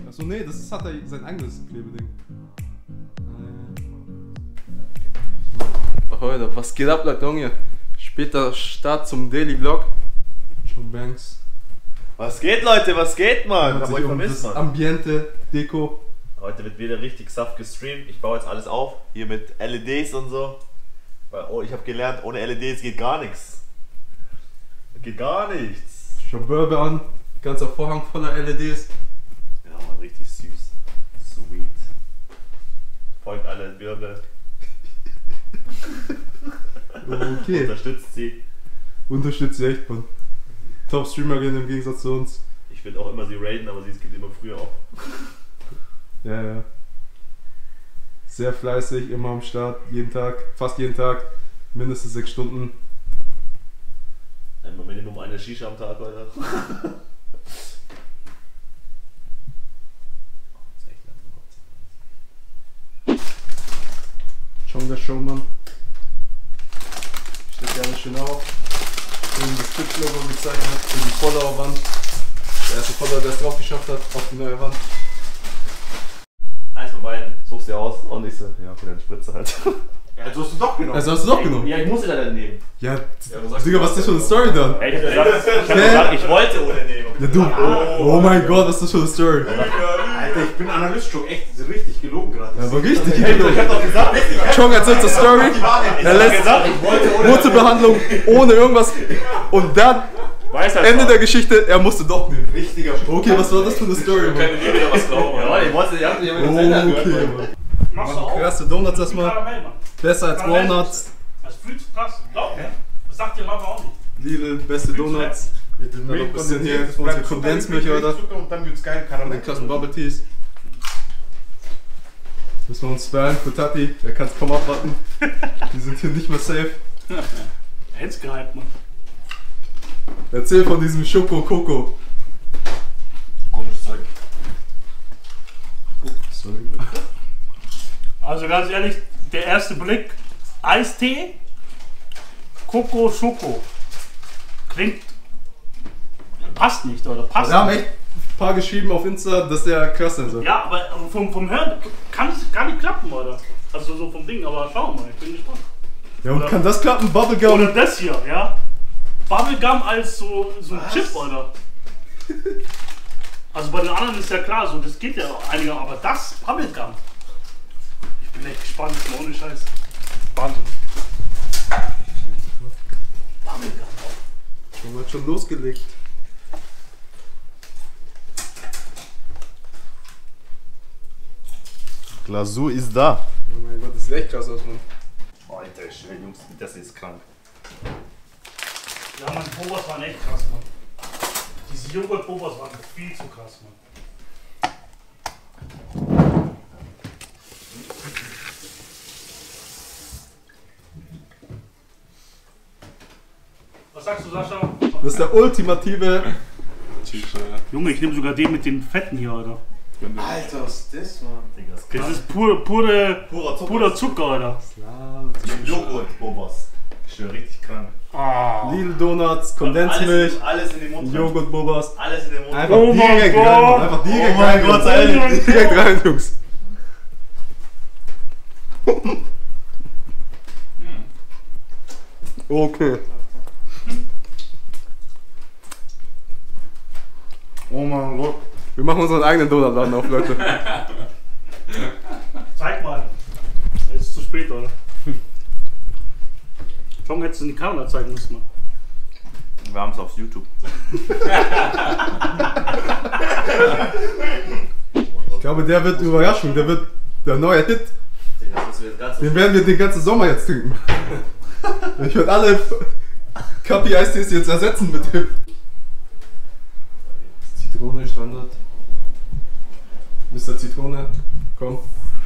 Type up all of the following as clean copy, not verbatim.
Achso, nee, hat er sein eigenes Klebeding. Heute, was geht ab, Leute, Junge? Später Start zum Daily Vlog. Schon Banks. Was geht, Leute? Was geht, Mann? Ich hab euch vermisst, Mann. Ambiente, Deko. Heute wird wieder richtig saft gestreamt. Ich baue jetzt alles auf. Hier mit LEDs und so. Oh, ich habe gelernt, ohne LEDs geht gar nichts. Geht gar nichts. Schon Börbe an. Ganzer Vorhang voller LEDs. Ja, Mann, richtig süß. Sweet. Folgt alle Börbe. Okay. Unterstützt sie. Unterstützt sie echt, Mann. Top-Streamerin im Gegensatz zu uns. Ich will auch immer sie raiden, aber sie gibt immer früher auf. Ja, ja. Sehr fleißig, immer am Start, jeden Tag, fast jeden Tag, mindestens 6 Stunden. Einmal Minimum eine Shisha am Tag, Leute. Schon der Showmann. Steht ja alles schön auf. Schön das Twitch-Logo gezeichnet für die Follower-Wand. Der erste Follower, der es drauf geschafft hat, auf die neue Wand. Eins von beiden, suchst du aus und ich so, ja, okay, dann Spritze halt. Ja, also hast du doch genommen. Also hast du doch genommen? Ja, ich musste da dann nehmen. Ja, Digga, was ist das für eine Story dann? Ey, ich hab gesagt, ich wollte ohne nehmen. Ja, du, oh mein Gott, was ist das für eine Story? Alter, ich bin Analyst schon echt richtig gelogen gerade. Ja, aber richtig Ich hab doch gesagt, Chong erzählt zur Story, er lässt Wurzelbehandlung ohne irgendwas und dann, Ende der Geschichte, er musste doch nehmen. Richtiger Okay, was war das für eine Story, Mann? keine Liebe, was glauben. Ja, ich wollte, ihr habt mich mit Sender gehört. Okay, Mann. Machst du auch? Erste Donuts erstmal, Karamell, Mann. besser als Karamell. Walnuts. Das fühlt sich krass. Glaub mir. Das sagt dir Mama auch nicht. Lidl, beste Donuts. Dann noch ein bisschen hier für unsere Kondensmilch, oder? Und dann wird's geil, Und Karamell. den krassen Bubble Teas. Müssen wir uns sparen für Tati, der kann es kaum abwarten. Die sind hier nicht mehr safe. Er hätt's gehypt, Mann. Erzähl von diesem Schoko-Koko. Komisches Zeug. Sorry. Also ganz ehrlich, der erste Blick. Eistee. Koko Schoko. Klingt. Passt nicht, oder? Passt Wir haben nicht. echt ein paar geschrieben auf Insta, dass der krass sein soll. Ja, aber vom Hören kann es gar nicht klappen, oder? Also so vom Ding, aber schauen wir mal, ich bin gespannt. Ja, und Oder- kann das klappen? Bubblegum? Oder das hier, ja? Bubblegum als so ein Chip, oder? Also bei den anderen ist ja klar, so das geht ja einiger, aber das Bubblegum. Ich bin echt gespannt, ohne Scheiß. Wahnsinn. Bubblegum. Schon mal schon losgelegt. Glasur ist da. Oh mein Gott, das sieht echt krass aus, Mann. Alter, schnell, Jungs, das ist krank. Ja, meine Bobas waren echt krass, Mann. Diese Joghurt-Bobas waren viel zu krass, Mann. Was sagst du, Sascha? Das ist der ultimative. Junge, ich nehme sogar den mit den Fetten hier, oder? Alter, was ist das, Mann? Digga, das ist Das krank. ist purer Zucker, oder? Joghurt-Bobas. Ich schwör, richtig krank. Ah. Lidl Donuts, Kondensmilch, Alles in den Mund. rein. Joghurt-Bobas. Alles in den Mund. Einfach Oh mein direkt Gott. rein, Mann. Einfach direkt Oh mein rein. Gott, sei ehrlich. Direkt rein, Jungs. Okay. Oh mein Gott. Wir machen unseren eigenen Donutladen auf, Leute. Zeig mal. Es ist zu spät, oder? Schon hättest du in die Kamera zeigen müssen, Mann. Wir haben es auf YouTube. Ich glaube, der wird Überraschung. Der wird der neue Hit. Das müssen wir jetzt ganz Den werden wir den ganzen Sommer jetzt trinken. Ich werde alle Kapi-Eistees jetzt ersetzen mit dem. Zitrone, Standard. Mr. Zitrone, komm.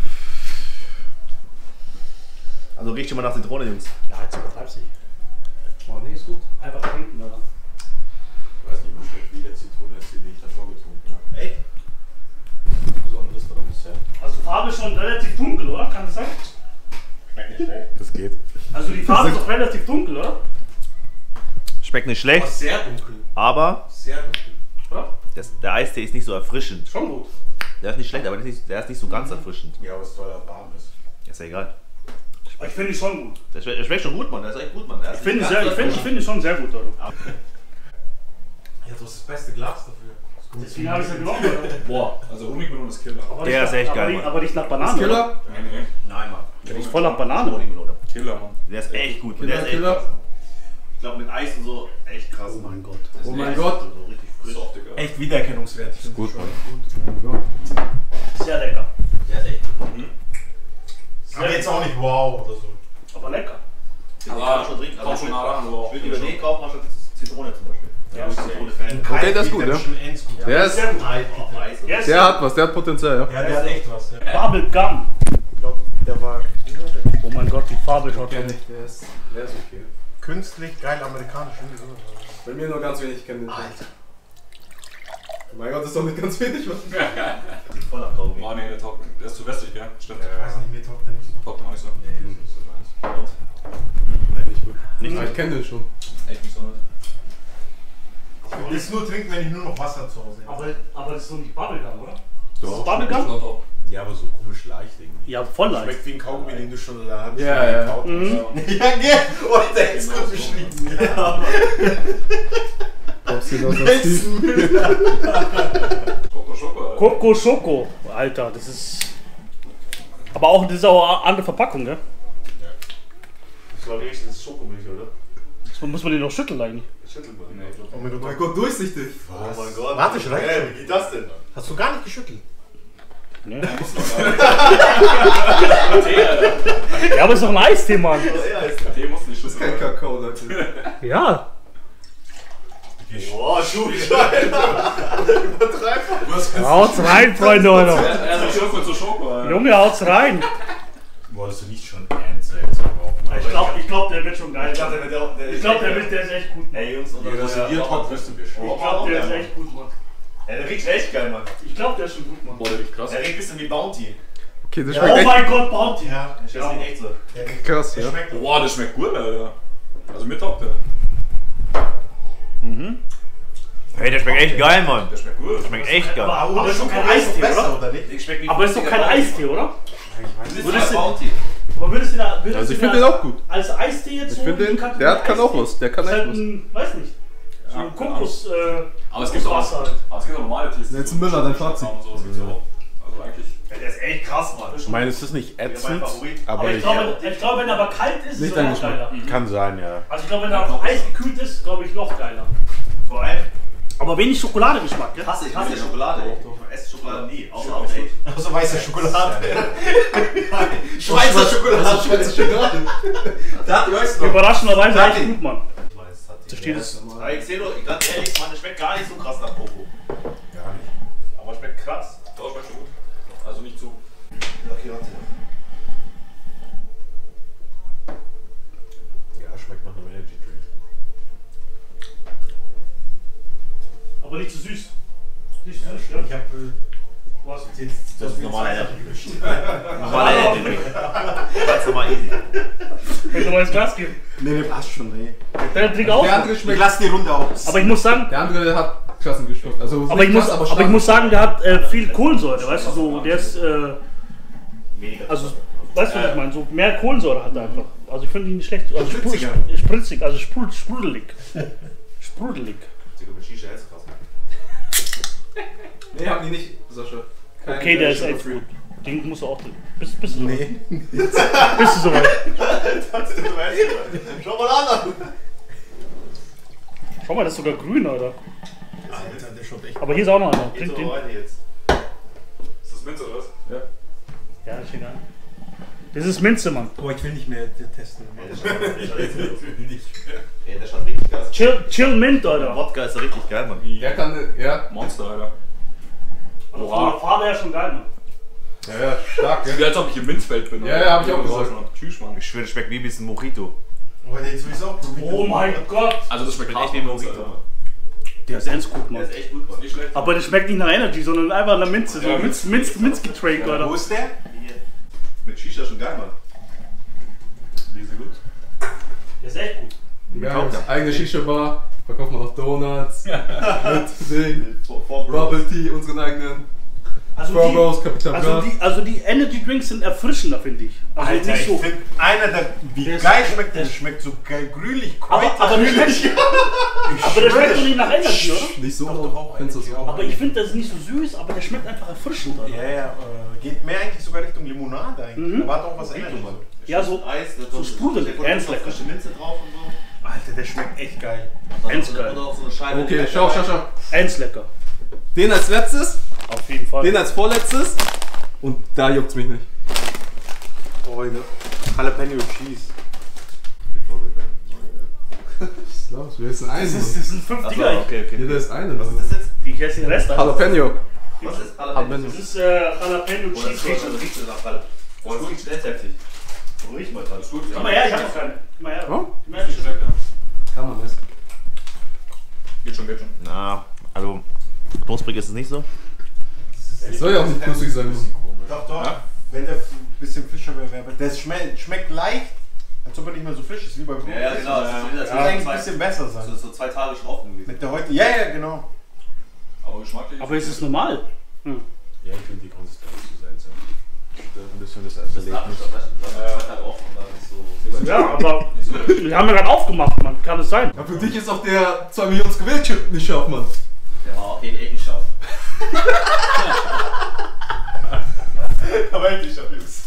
Also riecht schon mal nach Zitrone, Jungs. Ja, jetzt übertreibst du nicht. Oh, nee, ist gut. Einfach trinken, oder? Ich weiß nicht, wie schmeckt wie der Zitrone, die ich davor getrunken habe. Echt? Besonderes daran ist ja. Also Farbe ist schon relativ dunkel, oder? Kann das sein? Schmeckt nicht schlecht. Das geht. Also die Farbe ist doch relativ dunkel, oder? Schmeckt nicht schlecht, Sehr dunkel. aber Sehr dunkel. Ja? der Eistee ist nicht so erfrischend. Schon gut. Der ist nicht schlecht, aber der ist nicht so ganz erfrischend. Ja, aber es soll ja warm ist. Ist ja egal. Ich finde ihn schon gut. Der schmeckt schon gut, Mann. Der ist echt gut, Mann. Ich finde ihn schon sehr gut, oder? Ja, du hast das beste Glas dafür. Deswegen habe ich es ja genommen, oder? Boah, also Honigmelone ist Killer. Aber Der nicht ist echt nach- geil, aber Mann. nicht- Aber nicht nach Banane. Killer? oder? Nee. Nein, Mann. Der ist voll nach Banane. Honigmelone. Killer, Mann. Der ist echt gut. Killer, Der ist echt Killer. krass. Ich glaube mit Eis und so echt krass. Oh mein Gott. Oh mein Gott. So richtig frisch. Soft, Digga. Echt wiedererkennungswert. Gut, Mann. Sehr lecker. Der ist echt gut. Aber jetzt auch nicht wow oder so. Aber lecker. Den kann man schon trinken. Komm schon nah ran, aber Ich würde lieber den kaufen, anstatt Zitrone zum Beispiel. Ja, ich bin Zitrone-Fan. Okay, der ist gut, ja. Der ist, Sehr gut. Eis. Der ist der hat was, der hat Potenzial, ja. Ja, der hat echt was. Ja. Bubblegum. Der war Oh mein Gott, die Farbe schaut schon. Der ist okay. künstlich geil amerikanisch. Bei mir nur ganz wenig kennen. Alter. Mein Gott, das ist doch nicht ganz wenig, was? Sieht voll nach Kaugummi. Oh nee, der taugt. Der ist zu wässrig, gell? Stimmt. Ich weiß nicht, mir taugt der nicht so. Taugt noch nicht so. Nicht gut. Nicht Ah, ich kenne den schon. Echt nicht so nice. Ich will es nur trinken, wenn ich nur noch Wasser zu Hause habe. Aber das ist doch nicht Bubblegum, oder? Doch. Bubblegum? Ja, aber so komisch leicht irgendwie. Ja, voll leicht. Schmeckt wie ein Kaugummi, den du schon in der Hand Ja, ja. gekaut hast. Mhm. Ja, gell? Oh, der ist gut beschrieben. Ja, Brauchst du das als Tief? Schoko, Alter. Coco Schoko. Alter, das ist. Aber auch, das ist auch eine andere Verpackung, gell? Ich glaube, das ist Schokomilch, oder? Das muss man den noch schütteln eigentlich. Schüttelt man. Nee, ich glaub. Oh mein Gott, durchsichtig. Oh mein Gott. Warte, schrei. Hey, wie geht das denn? Hast du gar nicht geschüttelt? Ne? Muss noch gar nicht. Tee, Alter. Ja, aber es ist doch ein Eistee, Mann. Tee muss nicht Das ist kein Kakao, Leute. Ja. Boah, Schuhschein. Übertreib. Haut's rein, Freunde, Alter. Er ist Schoko zu Schoko, Alter. Junge, haut's rein. Wolltest du nicht schon ernst jetzt brauchen? Ich glaub, der wird schon geil. Ich glaube, der ist echt gut. Ey, Jungs, unser Jeder, dass du dir top wirst du bestimmt. Ich glaub, der ist echt gut, Mann. Ey, der riecht echt geil, Mann. Ich glaub, der ist schon gut, Mann. Boah, der riecht krass. Der riecht ein bisschen wie Bounty. Okay, das Oh schmeckt mein Gott, Bounty. Ja, Das riecht echt so. echt krass, ja. schmeckt Boah, der schmeckt gut, Alter. Also mir taugt der. Hey, der schmeckt echt geil, Mann. Der schmeckt gut. Schmeckt echt geil. Aber ist doch kein Eistee, oder? Ich schmeckt wie Aber ist doch kein Eistee, oder? Würdest du Bounty? Aber würdest du da. Also ich finde den auch gut. Als Eistee jetzt Ich so. finde den, Kategorie der kann auch Eistee? was, der kann Ist halt echt was. ein, weiß nicht. So ein Kokos. Aber es gibt auch Wasser halt. aber es gibt auch normale Tees. Jetzt ein Müller, dein Fazit. Und so, das gibt's ja auch. Also eigentlich. Ja, der ist echt krass, Mann. Ich meine, es ist nicht ätzend, Favorit. aber Aber ich ich glaube, wenn er aber kalt ist, ist Nicht er dein noch geiler. kann sein, ja. Also ich glaube, wenn er auf Eis gekühlt ist, glaube ich noch geiler. Vor allem, Aber wenig Schokoladegeschmack, gell? ich hasse Schokolade. Ich esse Schokolade nie. Außer auf Date. Also weiße Schokolade. Schweizer Schokolade. Schweizer Schokolade. Da hat die weißt du noch. Überraschenderweise Sag echt ihn. gut, Mann. Ich weiß, hat die. Da steht es. Aber ich sehe doch, ganz ehrlich, Mann, der schmeckt gar nicht so krass nach Coco. Gar nicht. Aber schmeckt krass. Doch, schmeckt schon gut. Also nicht zu. Okay, warte. Ja, schmeckt nach einem Energy Drink. Aber nicht zu süß. Nicht zu süß, Ich ja? hab Was? Das ist normal Energy. Normal Energy. Ganz normal easy. Könnt ihr mal ins Glas geben? Nee, passt schon, nee. Der trinkt auch. Der andere Ich schmeckt. lass die Runde aus. Aber ich muss sagen, Der andere hat Klassengeschmack. Also aber ich muss sagen, der hat viel Kohlensäure, weißt du, so, der ist, Weniger. also, weißt du, was ich meine, so mehr Kohlensäure hat er einfach. Also ich finde ihn nicht schlecht, also Spritziger. spritzig, also sprudelig. Sprudelig. Digga, mit Shisha ist krass. Nee, haben die nicht, Sascha. Kein Okay, der ist Sugar echt Free. gut. Den musst du auch trinken. Bist du soweit? Nee. Bist du soweit? Schau mal an! Schau mal, das ist sogar grün, Alter. Alter, der schaut echt. Aber hier ist auch noch einer. Geht Trink so den. weiter jetzt. Ist das Minze oder was? Ja, ist egal. Das ist Minze, Mann. Boah, ich will nicht mehr testen. Ey, der schaut richtig geil aus. Chill Mint, Der Alter. Wodka ist richtig geil, Mann. Der kann, ja. Monster, Alter. Also von der Farbe her schon geil, Mann. Ja, stark, Wie als ob ich im Minzfeld bin. Ja, ja, hab ich auch gesagt. Tschüss, Mann. Ich schwöre, das schmeckt wie ein bisschen Mojito. Aber der ist sowieso auch probiert. Oh mein Gott. Also das schmeckt Schmeckt echt hart wie ein wie Monster, Mojito, Alter. Mann. Der ist ernst gut, Der Mann. ist echt gut, Mann. Nicht schlecht. Aber das schmeckt nicht nach Energy, sondern einfach nach Minze. So Ja, Minzgetränk, Wo Alter. ist der? Hier. Mit Shisha schon geil, Mann. Riese gut. Der ist echt gut. Ja, das eigene Shisha-Bar, verkauft man noch Donuts, mit Ding, Vor Bros. Bubble Tea, unseren eigenen. Four Bros, Capital Bra. Also die Energy Drinks sind erfrischender, finde ich. Also Alter, nicht so. ich finde, einer der, wie geil schmeckt der? Schmeckt so grünlich, kräutig. Aber der schmeckt doch nicht nach Energy, oder? Nicht so, Doch auch findest du es auch? Aber ich finde, das ist nicht so süß, aber der schmeckt einfach erfrischend, oder? Ja, geht mehr eigentlich sogar Richtung Limonade eigentlich. Da war doch was ähnliches. Ja, so Eis, so sprudelig, ganz lecker. frische Minze drauf und so. Alter, der schmeckt echt geil. Ganz geil. Oder auch so eine Scheibe. Okay, schau. Eins lecker. Den als letztes, Auf jeden Fall. den als vorletztes und da juckt's mich nicht. Oh, Jalapeno Cheese. Was ist los? Wer ist denn ein? Das sind 5 Dinger. Okay. Jeder ist eine. Was ist das jetzt? Die ich esse den Rest. Jalapeno. Was ist Jalapeno. Das ist Jalapeno Oh, das Cheese. riecht nach Halle. Oh, das riecht echt heftig. Riech mal dran. Komm mal her, ich hab noch keine. Komm mal her. Oh? Komm her. Kann man essen. Geht schon. Na, also knusprig ist es nicht so. Soll ja auch nicht knusprig sein. Mann. Doch. Wenn der ein bisschen frischer wäre. Das schmeckt leicht, als ob er nicht mehr so frisch ist wie bei Brot. Ja, genau. Das soll eigentlich ein bisschen besser sein. So 2 Tage schon offen gewesen. Mit der heute. Ja, genau. Aber geschmacklich. Aber ist es normal? Hm. Ja, ich finde die Konsistenz zu seltsam. Ein bisschen das Das Erlebnis. Tage offen und dann ist so. Ja, aber wir haben ja gerade aufgemacht, man. Kann es sein? Ja, für dich ist auch der 2 Millionen Gewillchip nicht scharf, Mann. Der war auch echt nicht scharf. Aber echt nicht Jungs.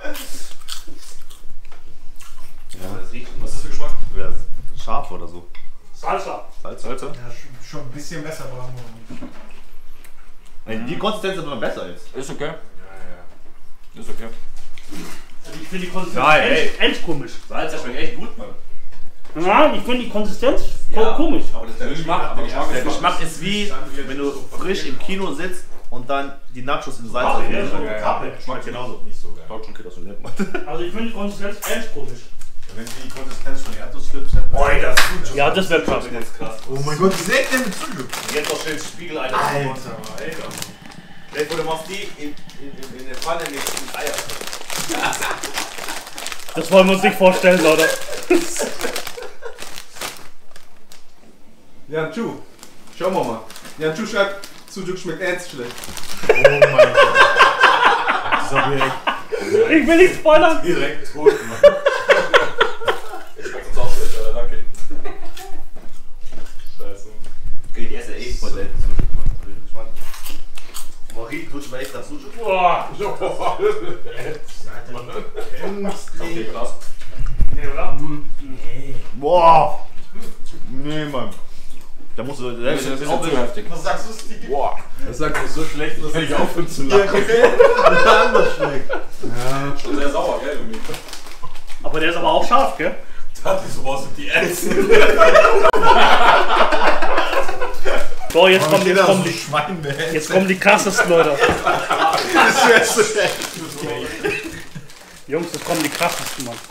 Ja, das riecht. Was ist das für Geschmack? Ja, scharf oder so. Salsa. Salz. Salsa? Ja, schon ein bisschen besser brauchen wir noch. Die Konsistenz ist aber besser jetzt. Ist okay. Ja. Ist okay. Also ich finde die Konsistenz Nein, ey. echt komisch. Salz, das schmeckt echt gut, Mann. Nein, ich finde die Konsistenz Ja. komisch. Aber der Geschmack ist wie, wenn du frisch im Kino sitzt und dann die Nachos in Salz Kaffee, hast. ja. Kaffee. Schmeckt genauso. Nicht so geil. Haut schon geht aus dem Leben. Also ich finde die Konsistenz echt komisch. Wenn die Konsistenz von Erdnussflips hätten. Oh, das ist gut. Ja, das wäre krass. Das ist jetzt krass. Oh mein Gott, wie seht ihr mit Zucker? Jetzt noch schön Spiegel, Alter. Alter. Vielleicht, wo du machst die in der Pfanne mit Eier. Das wollen wir uns nicht vorstellen, Leute. Jan Chu, schauen wir mal. Jan Chu schreibt, Sujuk schmeckt ernst schlecht. Oh mein Gott. Das ist aber echt Ich will nicht spoilern. direkt tot gemacht. Schmeckt uns auch schlecht, Alter. Danke. Scheiße. Okay, die esse echt voll selten Sujuk, Mann. Ich bin gespannt. Marie, tut schon mal echt nach Sujuk? Boah. Okay, krass. Nee, oder? Boah! Nee, Mann. Da musst du. Das ist auch zu heftig. Was sagst du, Steve? Boah! Das sagt Das ist so schlecht, dass ich aufhören zu Ja, lachen. Anders schmeckt. Ja. Schon sehr sauer, gell, irgendwie. Aber der ist aber auch scharf, gell? Das ist so was, die essen. So, jetzt kommen so die, Schwein, der jetzt kommen die krassesten, Leute. Das wäre so schlecht. Jungs, jetzt kommen die krassesten, Mann.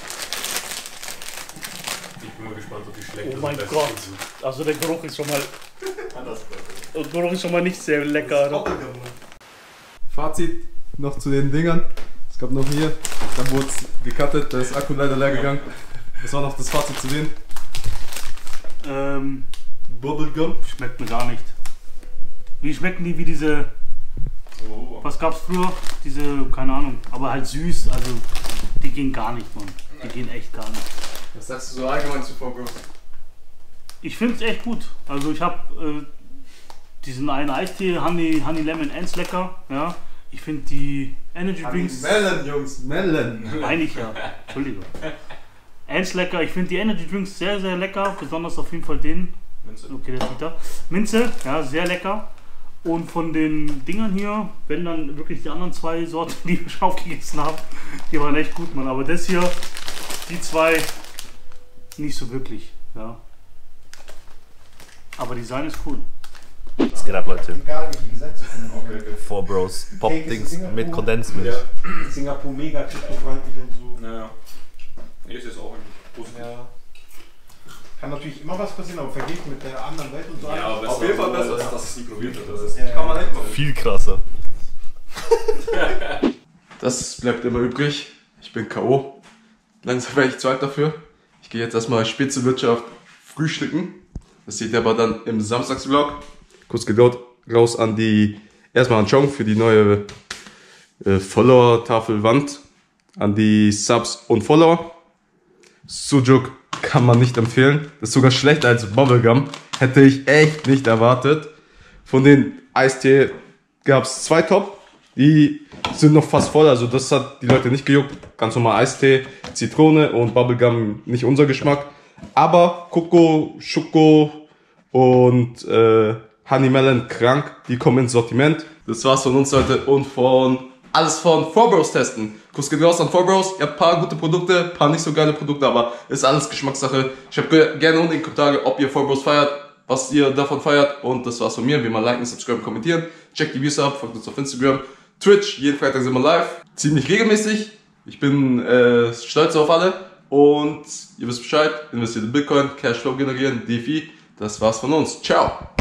Ich bin mal gespannt, ob die schlecht Oh mein Gott. Also der Geruch ist schon mal. Der Geruch ist schon mal nicht sehr lecker, oder? Fazit noch zu den Dingern. Es gab noch hier, da wurde es gecuttet, da ist Akku leider leer gegangen. Das war noch das Fazit zu denen. Bubblegum. Schmeckt mir gar nicht. Wie schmecken die wie diese. Was gab's früher? Diese, keine Ahnung, aber halt süß, also die gehen gar nicht, Mann. Die gehen echt gar nicht. Was sagst du so allgemein zu Four Bros? Ich finde es echt gut. Also ich habe diesen einen Eistee, Honey Lemon Ends lecker, ja. Ich finde die Energy Drinks, Melon, Jungs, Melon. meine ich ja, Entschuldigung. Ends lecker, ich finde die Energy Drinks sehr, sehr lecker, besonders auf jeden Fall den. Okay, der sieht da. Minze, ja, sehr lecker. Und von den Dingern hier, wenn dann wirklich die anderen 2 Sorten, die wir schon aufgegessen haben, die waren echt gut, Mann. Aber das hier, die 2, nicht so wirklich, ja. Aber Design ist cool. Was geht ab, Leute? Egal, wie die Gesetze sind. Four Bros. Pop-Dings Singapur. mit Kondensmilch. Ja. Singapur mega kryptofreundlich und so. Naja. Hier ist es auch eigentlich positiv. Ja. Kann natürlich immer was passieren, aber verglichen mit der anderen Welt und so. Ja, aber Auf jeden Fall besser, dass ja. es nie probiert hat. Das ist, Ja, Kann man echt machen. Viel krasser. Das bleibt immer übrig. Ich bin K.O. Langsam wäre ich zu alt dafür. Ich gehe jetzt erstmal Spitzenwirtschaft frühstücken. Das seht ihr aber dann im Samstagsvlog. Kurz geht raus an die Erstmal ein Chong für die neue Follower-Tafelwand an die Subs und Follower. Sujuk kann man nicht empfehlen. Das ist sogar schlechter als Bubblegum. Hätte ich echt nicht erwartet. Von den Eistee gab es 2 Top. Die sind noch fast voll. Also das hat die Leute nicht gejuckt. Ganz normal Eistee, Zitrone und Bubblegum nicht unser Geschmack. Aber Coco, Schoko und Honey Melon krank. Die kommen ins Sortiment. Das war's von uns heute und alles von 4Bros testen. Kuss geht raus an 4Bros. Ihr habt ein paar gute Produkte, ein paar nicht so geile Produkte, aber ist alles Geschmackssache. Schreibt gerne unten in die Kommentare, ob ihr 4Bros feiert, was ihr davon feiert. Und das war's von mir. Wie immer liken, subscriben, kommentieren. Checkt die Views ab, folgt uns auf Instagram, Twitch. Jeden Freitag sind wir live. Ziemlich regelmäßig. Ich bin stolz auf alle. Und ihr wisst Bescheid. Investiert in Bitcoin, Cashflow generieren, DeFi. Das war's von uns. Ciao.